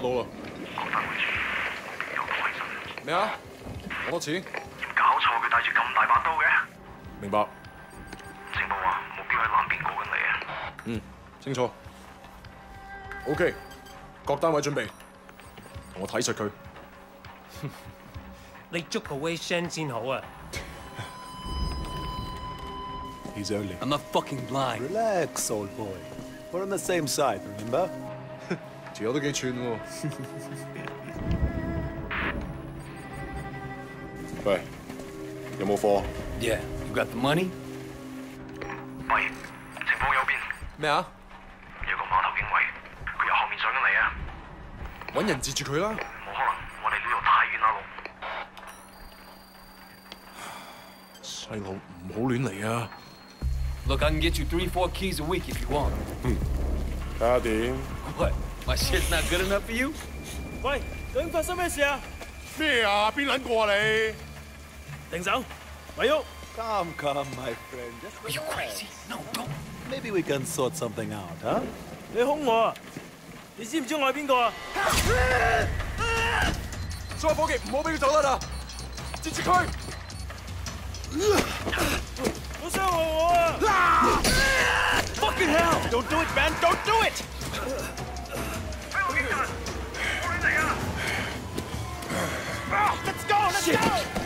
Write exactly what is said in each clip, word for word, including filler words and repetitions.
啦。 講翻回住，有個維信。 咩啊？攞多錢？ 搞錯，佢帶住咁大把刀嘅。 明白。 情報話目標喺南邊過緊嚟啊。 嗯，清楚。OK， 各單位準備，同我睇實佢。 你捉個 Wei Shen 先好啊。 He's only. I'm not fucking blind. Relax, old boy. We're on the same side, remember? 條友都幾串喎。喂，有冇貨 Yeah, you got the money? 喂，情況有變。 咩啊？ 有個碼頭警衛，佢由後面上緊嚟啊！ 揾人截住佢啦！ 冇可能，我哋呢度太遠啦，路。 細路唔好亂嚟啊！ Look, I can get you three, four keys a week if you want. 睇下點？ What? My shit's not good enough for you? 喂，究竟發生咩事啊？ 咩啊？邊撚個啊你？ 停手，咪喐！ Come, come, my friend. Just Are you crazy? No, don't. Maybe we can sort something out, huh? 你兇我啊！你知唔知我係邊個啊？ 所有伙計唔好俾佢走得啦！截住佢！ 好傷害我啊 ！Fucking hell! Don't do it, man! Don't do it! 喺後邊人，我亂嚟啊 Let's go! Let's Shit. go!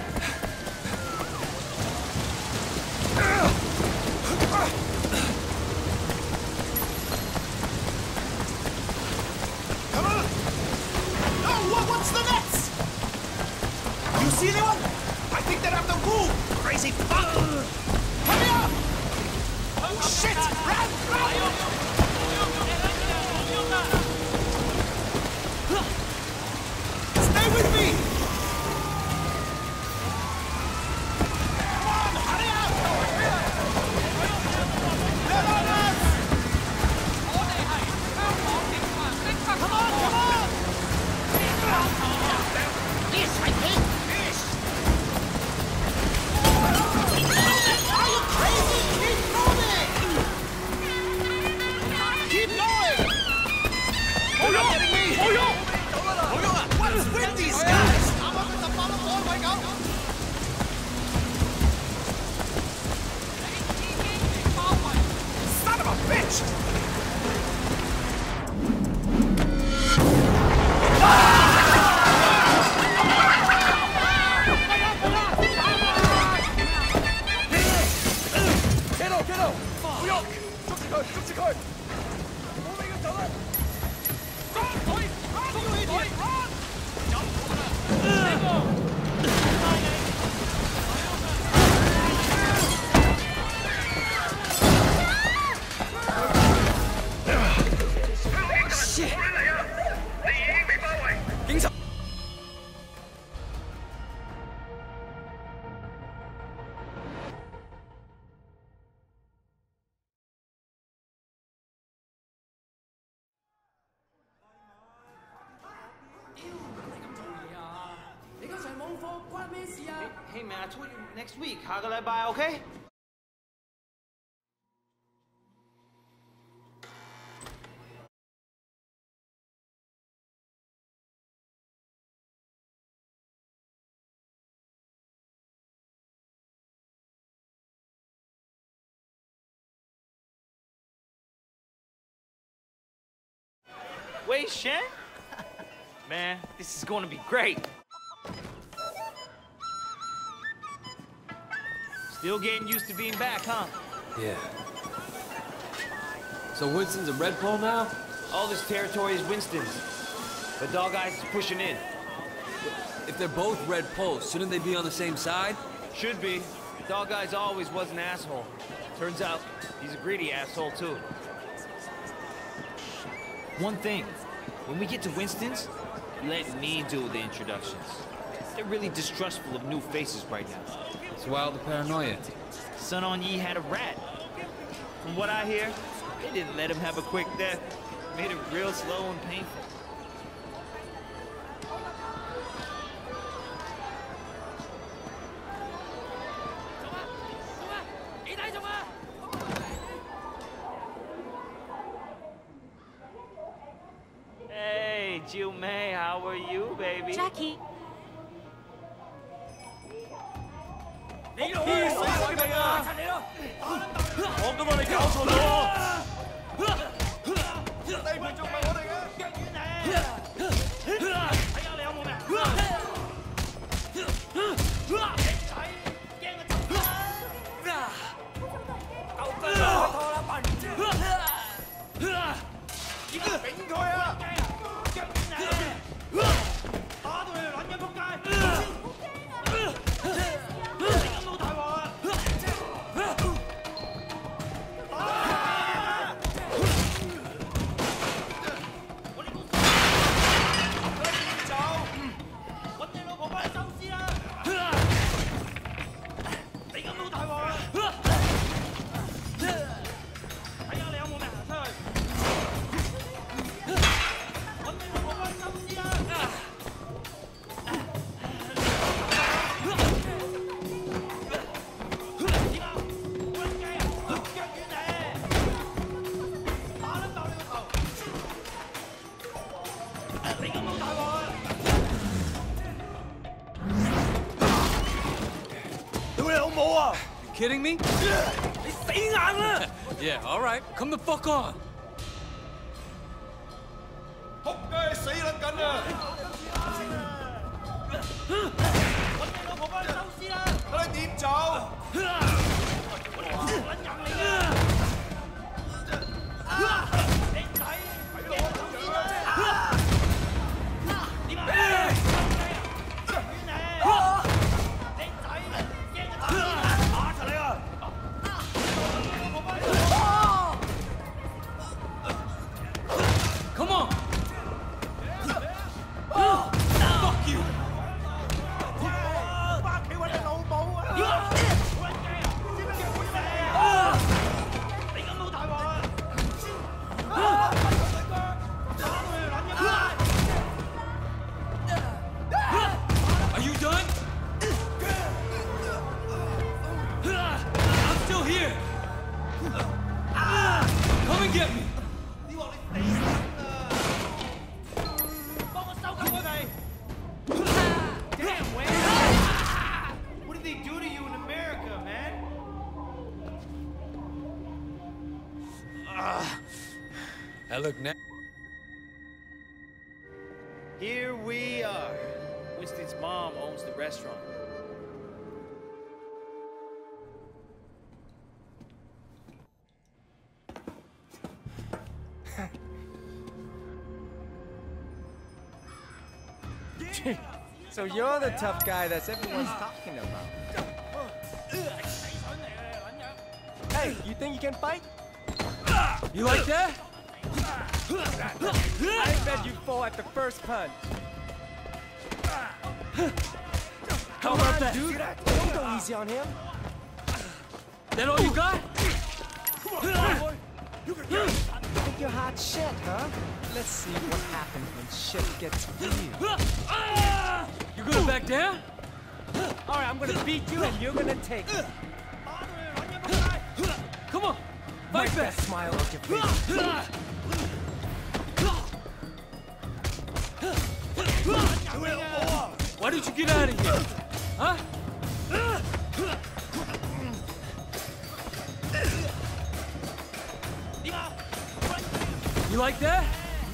Come on! Oh, what, what's the next? You see anyone? I think they're after Wu! Crazy fuck! Hurry up! Oh, shit! Run! Run! Stay with me! Come on, hurry up! Get on us! Come on, come on! This, I think! This! Are you crazy? Keep moving! Keep going! Hold on! Getting me! Hold on! Hold on! What's with these guys? I'm up at the bottom floor, wake up! Son of a bitch! Hey man, I told you next week. 下個禮拜 OK？ Wei Shen? Man, this is going to be great. Still getting used to being back, huh? Yeah. So Winston's a red pole now? All this territory is Winston's. The Dog Eyes is pushing in. If they're both red poles, shouldn't they be on the same side? Should be. Dog Eyes always was an asshole. Turns out, he's a greedy asshole, too. One thing. When we get to Winston's, let me do the introductions. They're really distrustful of new faces right now. It's wild the paranoia. Sun On Yee had a rat. From what I hear, they didn't let him have a quick death. Made it real slow and painful. Hey, Jill May, how are you, baby? Jackie. 你老嘢死鬼未啊！我噶嘛，你搞錯咗喎！地盤仲唔係我哋嘅，腳軟你！睇下你有冇命！你仔驚啊走啦！夠分啦，拖啦笨！點解揈佢啊？腳軟你！打到你撚嘅仆街！ Kidding me? Yeah, all right. Come the fuck on. 仆街死撚緊啊！揾你老婆幫你收屍啦！睇你點走？撚人嚟㗎！你仔，驚我走先啦！點啊？ Come on! Fuck you! 返屋企揾你老母啊！你咁好大鑊啊！打到你撚一巴！Are you done? I'm still here! Come and get me! 你話你死啦！幫我收救佢哋！ Damn, man! What did they do to you in America, man? I look now. Here we are. Winston's mom owns the restaurant. So you're the tough guy that's everyone's talking about. Hey, you think you can fight? You like that? I bet you fall at the first punch. How about that? Dude, don't go easy on him. That all you got? Think you're hot shit, huh? Let's see what happens when shit gets real. You gonna back down? All right, I'm gonna beat you and you're gonna take it. Come on, Wipe fight back. that smile off your face. Why did you get out of here? Huh? You like that?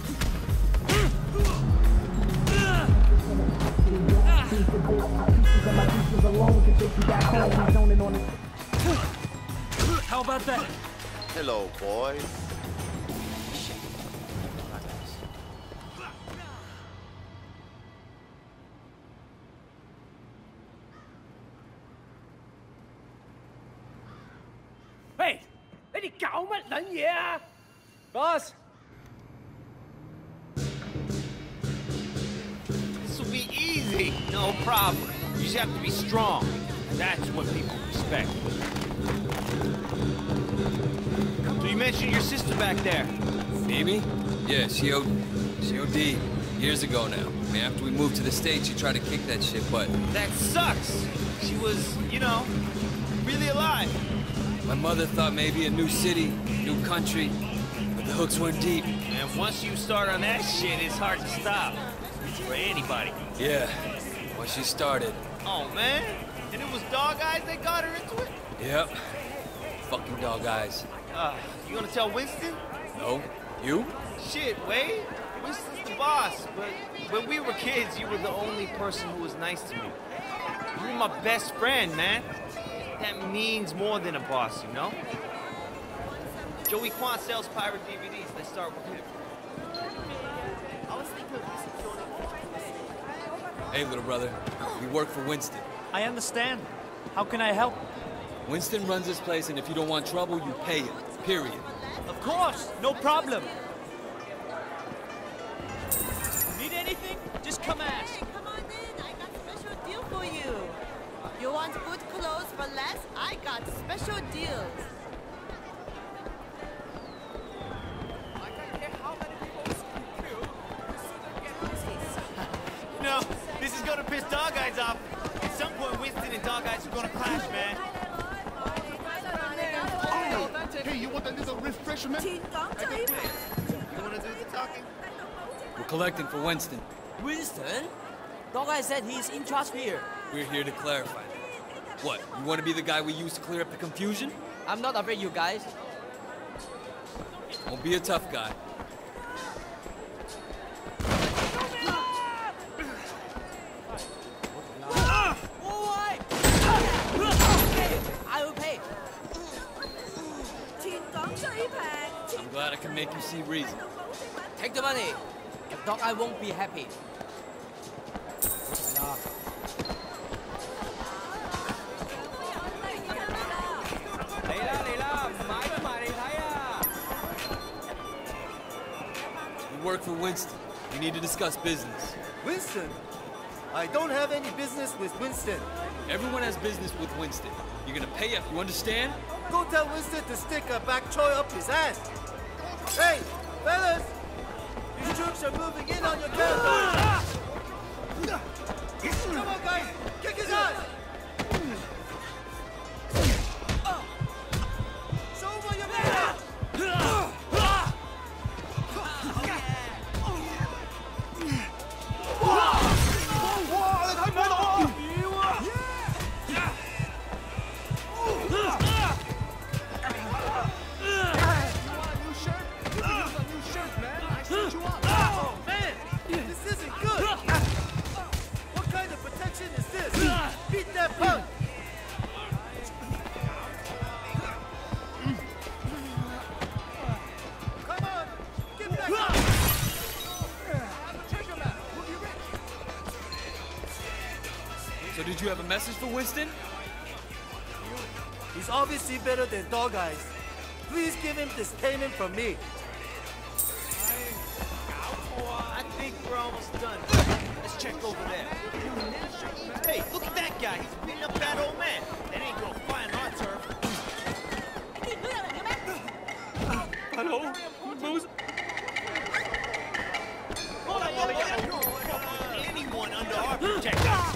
How about that? Hello, boy. Hey, 你哋搞乜撚嘢啊 ？Boss. This will be easy. No problem. You just have to be strong. That's what people respect. So you mentioned your sister back there. Mimi? Yeah, she O she O D'd years ago now. I mean, after we moved to the States, she tried to kick that shit, but... That sucks. She was, you know, really alive. My mother thought maybe a new city, new country. But The hooks went deep. And once you start on that shit, it's hard to stop. For anybody. Yeah, once she started. Oh, man. And it was Dog Eyes that got her into it? Yep. Fucking dog eyes. Uh, you gonna tell Winston? No? You? Shit, Wade. Winston's the boss, but when we were kids, you were the only person who was nice to me. You were my best friend, man. That means more than a boss, you know? Joey Kwan sells pirate D V Ds. Let's start with him. Hey, little brother. We work for Winston. I understand. How can I help? Winston runs this place, and if you don't want trouble, you pay him. Period. Of course, no problem. Need anything? Just come ask. Hey, come on in. I got a special deal for you. You want good clothes for less? I got special deals. You know, this is gonna piss Dog Eyes off. At some point, Winston and Dog Eyes are gonna clash, man. Hey, you want that little refreshment? You wanna do the talking? We're collecting for Winston. Winston? Dog Eye said he's in charge here. We're here to clarify that. What, you want to be the guy we used to clear up the confusion? I'm not afraid, you guys. Won't be a tough guy. I will pay. I'm glad I can make you see reason. Take the money. Dog Eye won't be happy. We work for Winston. We need to discuss business. Winston? I don't have any business with Winston. Everyone has business with Winston. You're gonna pay up, you understand? Go tell Winston to stick a back choy up his ass. Hey, fellas! These troops are moving in on your territory. Come on, guys! Kick his ass! Show him what you're made of! So did you have a message for Winston? He's obviously better than Dog Eyes. Please give him this payment from me. I think we're almost done. Let's check over there. Hey, look at that guy. He's beating up that old man. That ain't gonna fly on our turf. Hello? Who's... Anyone under our protection.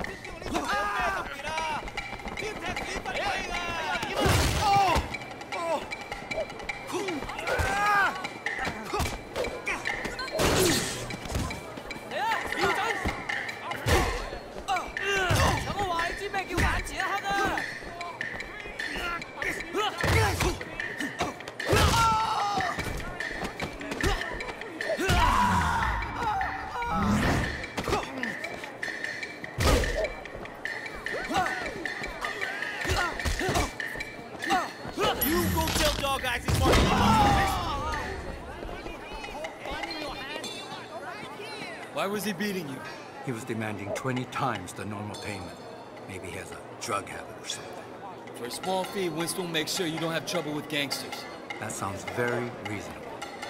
Why was he beating you? He was demanding twenty times the normal payment. Maybe he has a drug habit or something. For a small fee, Winston will make sure you don't have trouble with gangsters. That sounds very reasonable.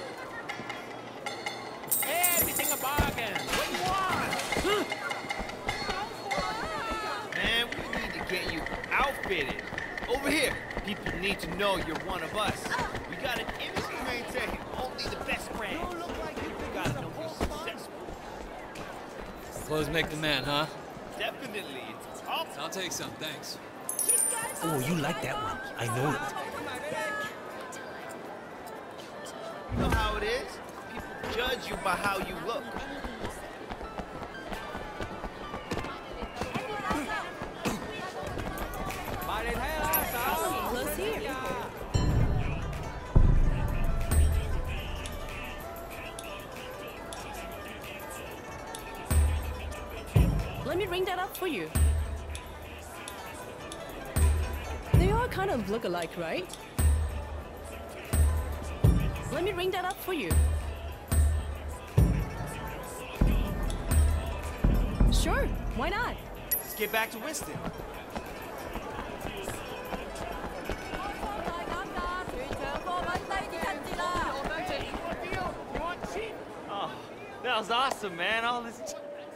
Everything a bargain. What do you want? Man, we need to get you outfitted. Over here. People need to know you're one of us. We got an image to maintain. Only the best brands. You look like you gotta know you're successful. Clothes make the man, huh? Definitely. It's tough. I'll take some, thanks. Oh, you like that one. I know it. is? People judge you by how you look. Close here. Let me ring that up for you. They all kind of look alike, right? Let me ring that up for you. Sure, why not? Let's get back to Winston. Oh, that was awesome, man. All this.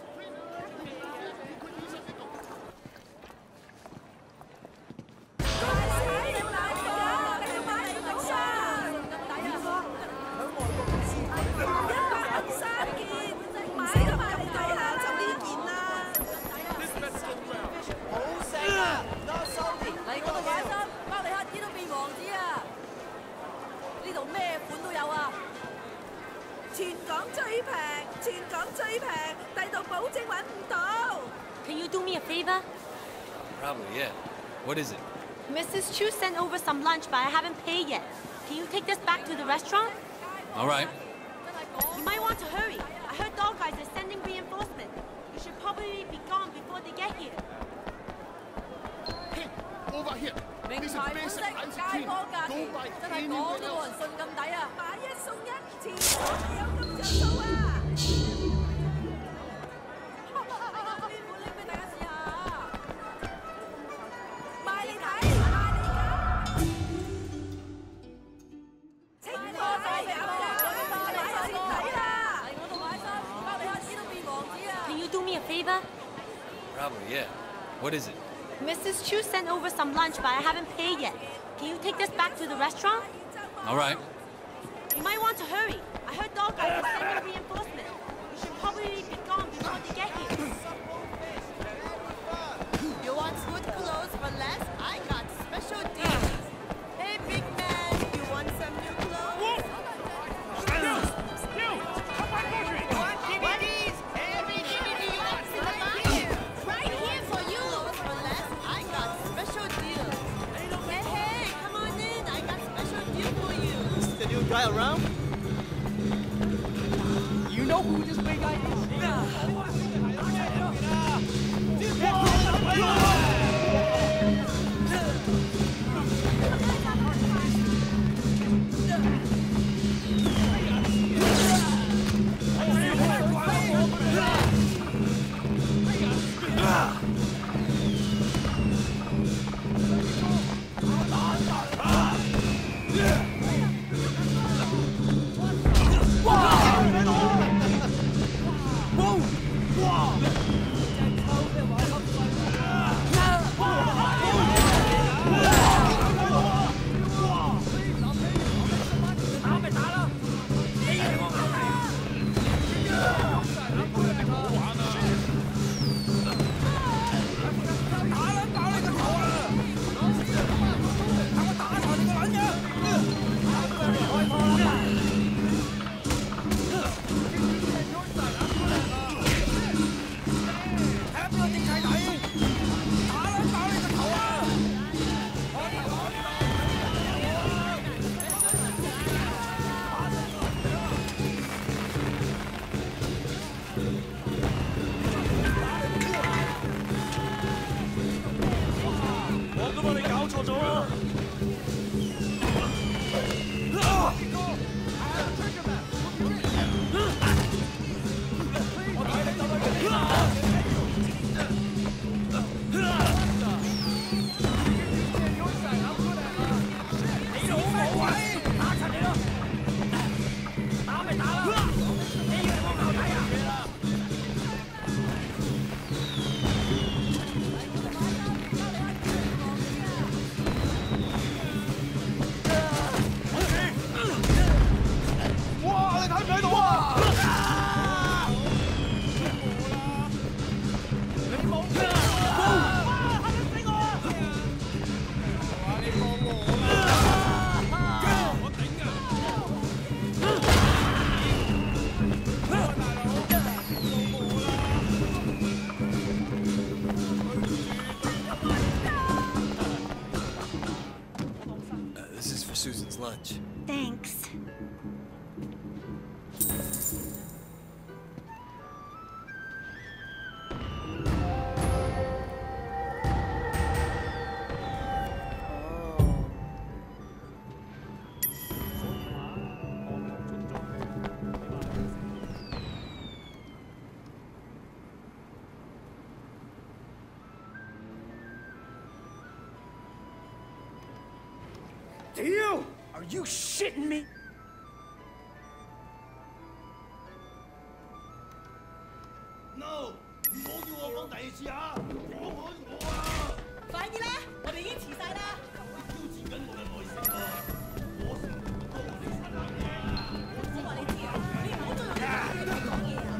Can you do me a favor? Probably, yeah. What is it? Missus Chu sent over some lunch, but I haven't paid yet. Can you take this back to the restaurant? All right. You might want to hurry. I heard dog guys are sending reinforcement. You should probably be gone before they get here. Hey, over here. 名牌款式，街坊價錢，真係講都冇人信咁抵啊！買一送一，前所未有咁着數啊！邊款拎俾大家試下？賣你睇，賣你揀。清貨仔有㗎，買晒睇啦！嚟我度買衫，包你下子都變王子啊！ Can you do me a favor? Probably, yeah. What is it? Missus Chu sent over some lunch, but I haven't paid yet. Can you take this back to the restaurant? All right. You might want to hurry. I heard dog guys are sending reinforcement. You should probably be gone before they get here. You want good clothes for less? I got special deals. Hey, big man, you want some new clothes? Right here for you. For less, I got special deals. Hey, hey, come on in. I got special deal for you. This is the new guy around? You know who this big guy is? Susan's lunch. Thanks. You! Are you shitting me? No！ 唔好叫我講第二次啊！我我我啊！ 快啲啦，我哋已經遲晒啦。 挑戰緊我嘅耐性啊！我成日都同你擦冷嘢啊！ 我話你知啊，你唔好再用你講嘢啊！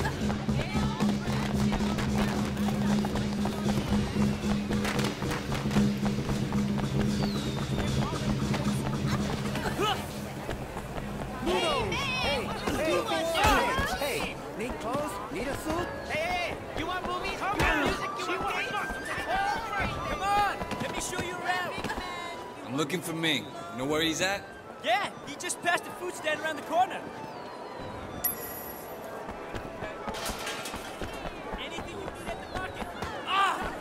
Need clothes? Need a suit? Hey, you want movies? Come on, music, you want games? Come on, let me show you around. I'm looking for Ming. You know where he's at? Yeah, he just passed the food stand around the corner. Anything you need at the market? Ah!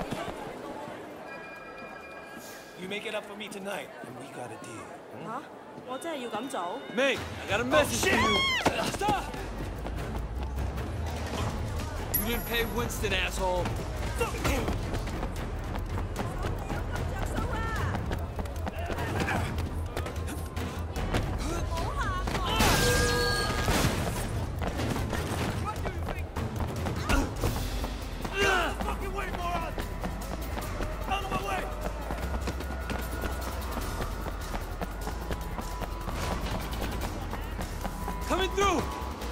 You make it up for me tonight, and we got a deal. 吓？我真係要咁做？ Ming, I got a message for you. Stop! You didn't pay Winston, asshole. Fucking wait, moron! Out of my way! Coming through!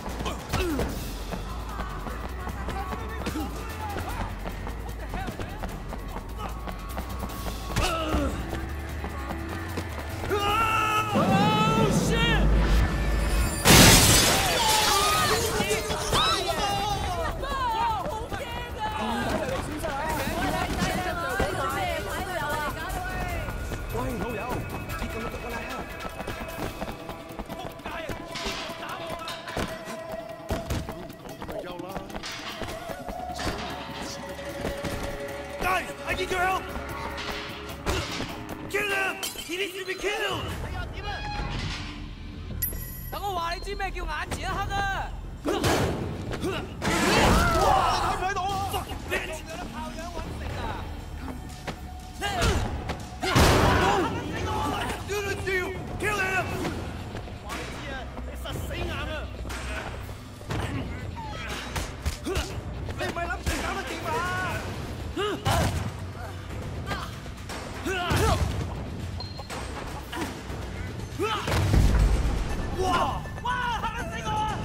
Guys, I need your help! Kill him! He needs to be killed! 等我話你知咩叫眼前一黑啊！ 哇！睇唔睇到啊 ？Fucking bitch！ 炮樣揾食啊！ Do the deal! Kill him! 話你知啊，你實死硬啊！你唔係諗住搞得掂啊？ 哇！哇！嚇死我啊！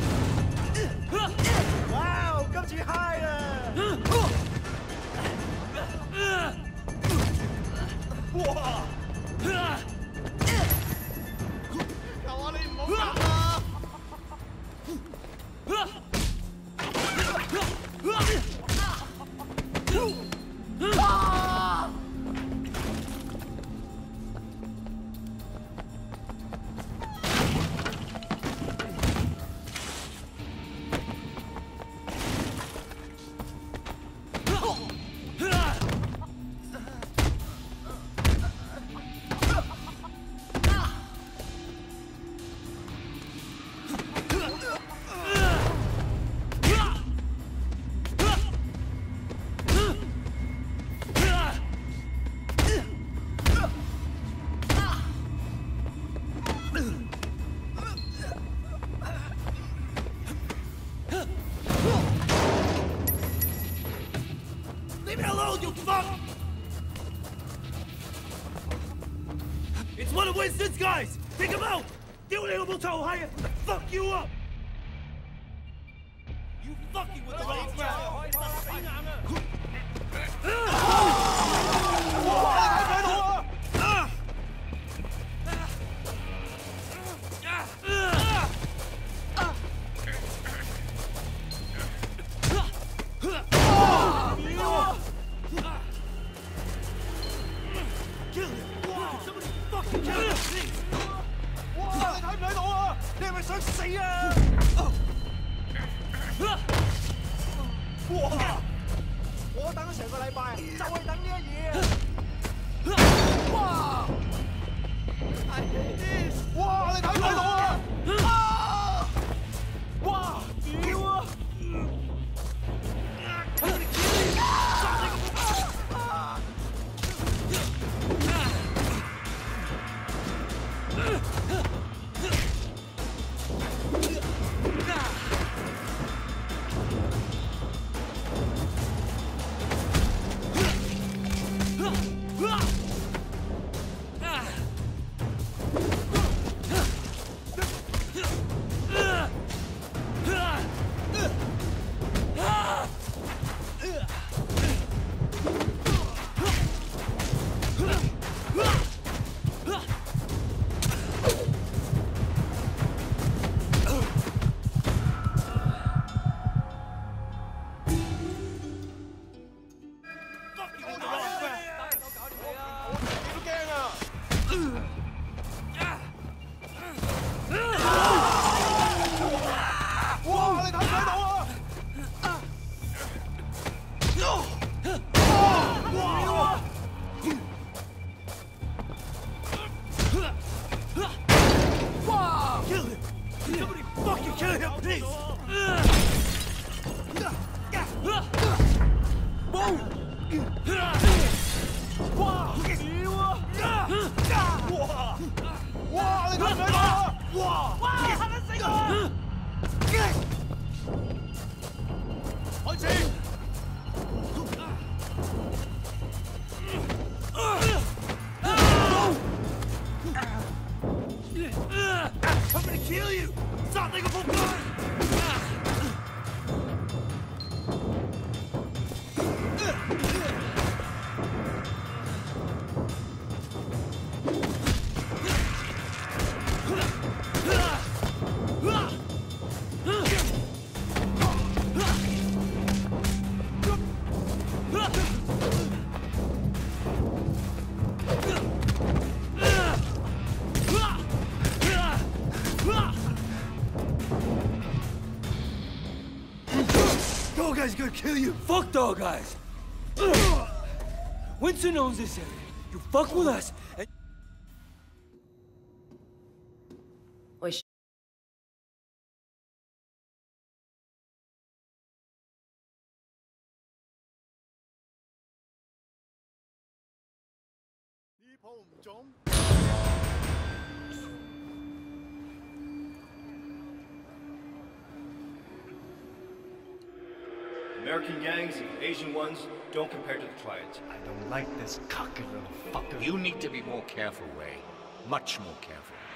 哇！今次 high 啦！哇！求下你唔好搞啊！ Leave me alone, you fuck! It's one of Winston's guys! Take him out! 丟你老母臭閪啊 ！Fuck you up! You fucking with the wrong crowd! 實死硬啊！哇！睇唔睇到啊？ Kill him! Somebody fucking kill him! 係想死啊！哇！我等咗成個禮拜，就係等呢一嘢啊！哇！哇！你睇唔睇到啊？啊！哇！屌啊！ Dog Guy's gonna kill you. Fuck Dog Eyes. Winston owns this area. You fuck with us, and... 喂。 呢鋪唔中。 American gangs, Asian ones, don't compare to the Triads. I don't like this cocky little fucker. You need to be more careful, Ray. Much more careful.